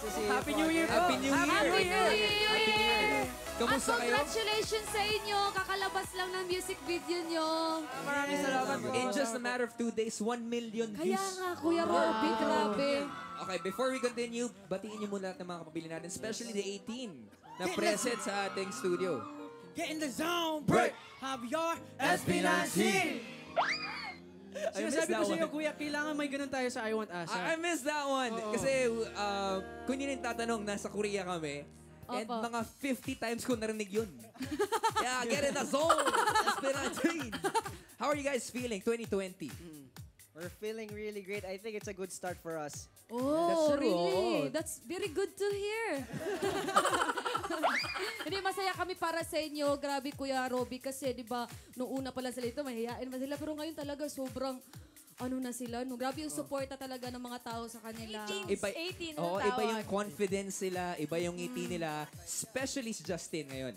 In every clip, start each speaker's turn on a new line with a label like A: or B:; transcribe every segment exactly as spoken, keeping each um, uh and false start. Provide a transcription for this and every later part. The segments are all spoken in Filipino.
A: to see you.
B: Happy New Year po!
C: Happy New Year!
D: Happy New Year!
C: Happy New Year! Kamusta
D: At
C: kayo?
D: congratulations sa inyo. Kakalabas lang ng music video nyo.
B: Maraming salamat po.
C: In just a matter of two days, one million
D: Kaya
C: views.
D: nga, Kuya Robby, grabe.
C: Okay, before we continue, batiin niyo muna lahat ng mga kapabili natin, especially the eighteen na present sa ating studio.
B: Get in the zone, break! Have your S B nine C! Sinasabi
C: that
B: ko sa iyo,
C: one.
B: Kuya, kailangan may ganun tayo sa I Want Asa.
C: I, I missed that one. Kasi uh, kung yun yung tatanong, nasa Korea kami. And
D: Opo.
C: mga fifty times ko narinig yun. Yeah, get in the zone! S B nineteen! How are you guys feeling, twenty twenty?
A: We're feeling really great. I think it's a good start for us.
D: Oh,
C: That's true,
D: really?
C: oo.
D: That's very good to hear. Hindi, masaya kami para sa inyo. Grabe, Kuya Robby, kasi di ba, nung una pa lang sila ito, mahihain ba sila? Pero ngayon talaga, sobrang, ano na sila, no? Grabe yung suporta talaga ng mga tao sa kanila.
C: Iba,
E: eighteen
C: oo,
E: ang
C: iba yung
E: tawag.
C: confidence nila, iba yung ngiti nila, especially si Justin ngayon.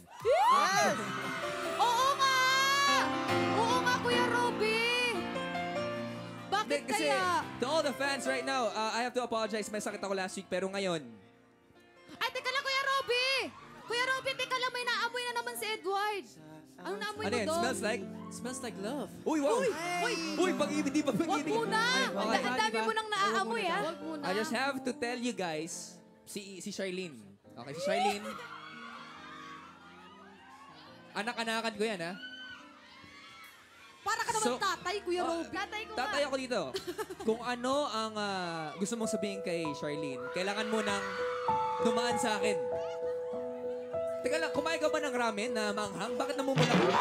D: Oo nga! Oo nga, Kuya Robby! Bakit
C: Kasi,
D: kaya?
C: to all the fans right now, uh, I have to apologize. May sakit ako last week, pero ngayon,
D: Ay, teka lang, Kuya Robby! Kuya Robby, teka lang, may naamoy na naman si Edward. Ano naamoy
C: ano
D: mo
C: yun?
D: doon?
C: Smells like?
B: Smells like love.
C: Uy, wow! Uy! Uy, pag-ibig, di pa
D: Wag
C: pag-ibig.
D: muna!
E: Ang
C: Okay.
E: ang dami mo nang naaamoy, ah.
D: Wag muna.
C: I just have to tell you guys, si si Charlene. Okay, si Charlene. Anak-anakan ko yan, ha?
D: Para ka naman
C: So-
D: tatay, Kuya Robby.
E: Tatay ko
C: Tatay ako dito. Kung ano ang ah, gusto mong sabihin kay Charlene, kailangan mo nang dumaan sa akin. Teka lang, kumain ka ba ng ramen na manghang? Bakit namumula ka?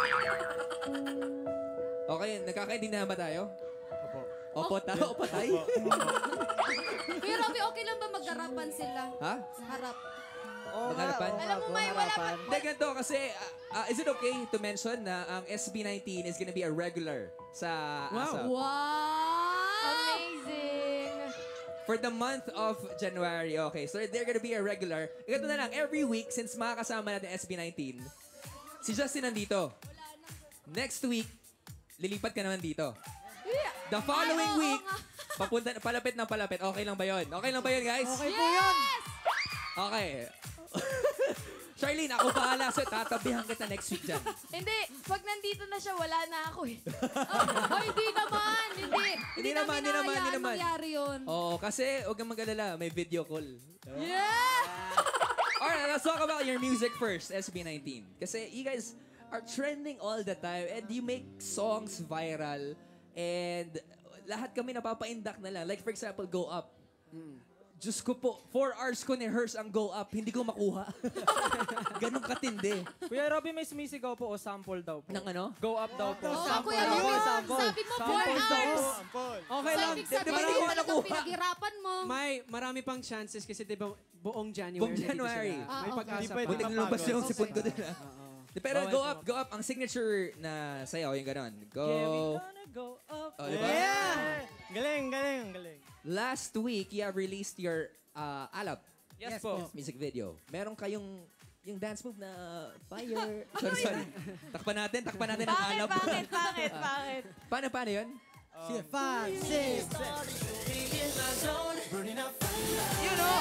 C: Okay, nagkakaintindihan ba tayo? Opo. Opo, ta opo tayo.
D: Kuya Robby, okay lang ba mag-harapan sila?
C: Ha?
D: Sa harap.
A: Oo
C: Magharapan?
A: nga, oo
E: Alam mo,
A: nga,
E: may wala
A: harapan.
C: Hindi, ganito kasi, ah, ah, is it okay to mention na ang S B nineteen is gonna be a regular sa
B: Wow.
C: ASAP?
D: Wow!
E: Amazing.
C: For the month of January, okay. So they're gonna be a regular. Ito na lang, every week, since makakasama natin S B nineteen, si Justin nandito. Next week, lilipat ka naman dito. The following
D: Ay, oo,
C: week,
D: oo nga.
C: papunta, palapit ng palapit. Okay lang ba yun? Okay lang ba yun, guys?
B: Okay po yun.
C: Okay. Charlene, ako bahala sa tatabihan kita next week dyan.
E: Hindi, pag nandito na siya, wala na ako eh.
D: Oh, hindi naman! Hindi!
C: Hindi naman, hindi naman, hindi naman.
D: mangyari yun.
C: Oo, kasi huwag kang mag-alala, may video call.
D: Yeah!
C: Alright, let's talk about your music first, S B nineteen. Kasi you guys are trending all the time and you make songs viral and lahat kami napapaindak na lang. Like for example, Go Up. Diyos ko po, four hours ko ni-rehearse ang Go Up, hindi ko makuha. Ganong katindi.
F: Kuya Robby, may sumisigaw po o sample daw po.
C: Ng ano?
F: Go up daw po.
D: Oo,
A: Sample
D: Kuya
A: daw,
D: Robby,
A: sample.
D: sabi mo four hours.
B: Okay
D: So,
B: lang.
D: ibig sabihin,
C: Di ba hindi
D: hindi
C: ko
D: talagang
C: nakuha?
D: pinaghirapan mo.
B: May marami pang chances kasi di ba buong January.
C: Buong
B: nandito
C: January.
B: sila.
D: Ah,
B: May
D: okay.
B: pag-asa
F: Hindi
B: pa.
F: pwede
C: Buti lumabas yung sipon ko din. ah. Pero
F: Bawal
C: Go
F: po.
C: Up, Go Up. Ang signature na sayaw, yung ganon. Go.
F: Yeah, we gonna go up.
C: Oh, di ba?
F: Yeah! Galing, galing, galing.
C: Last week, you have released your uh, Alap
F: Yes, po.
C: music video. Meron kayong yung dance move na fire. Sorry, sorry. Takpan natin, takpan natin ang
E: Bakit,
C: Alap.
E: bakit, bakit, bakit?
C: Paano, paano yun?
B: Sige, five, six,
C: You know,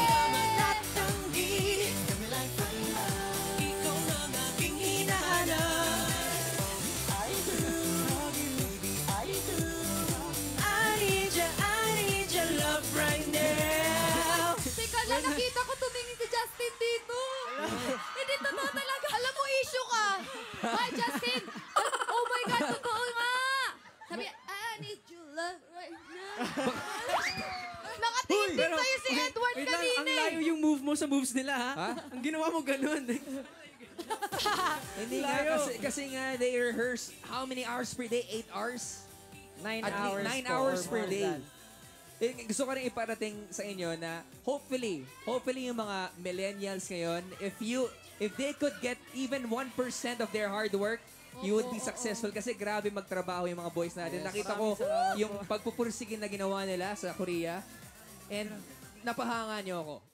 D: Teka lang, nakita ko tumingin si Justin dito. Hindi totoo talaga. Alam mo, issue ka. Hi, Justin. Oh my God, totoo nga. Sabi, I need your love right now. Nakatingin din sa'yo si Edward
B: wait lang,
D: kanina.
B: ang
D: eh.
B: layo yung move mo sa moves nila, ha?
C: Ha?
B: Ang ginawa mo ganun.
C: hindi nga, kasi, kasi nga, they rehearse how many hours per day? Eight hours?
F: Nine
C: At least
F: hours
C: nine
F: po,
C: hours
F: or
C: per
F: more
C: day.
F: than.
C: Eh, gusto ko rin iparating sa inyo na hopefully, hopefully yung mga millennials ngayon, if you, if they could get even one percent of their hard work, you would be successful. Kasi grabe magtrabaho yung mga boys natin. Nakita ko yung pagpupursigin na ginawa nila sa Korea. And napahanga nyo ako.